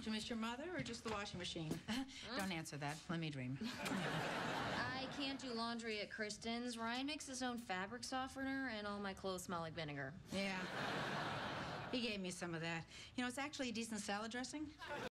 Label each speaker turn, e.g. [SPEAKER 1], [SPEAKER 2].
[SPEAKER 1] Did you miss your mother or just the washing machine? Don't answer that. Let me dream.
[SPEAKER 2] I can't do laundry at Kristen's. Ryan makes his own fabric softener, and all my clothes smell like vinegar.
[SPEAKER 1] Yeah. He gave me some of that. You know, it's actually a decent salad dressing.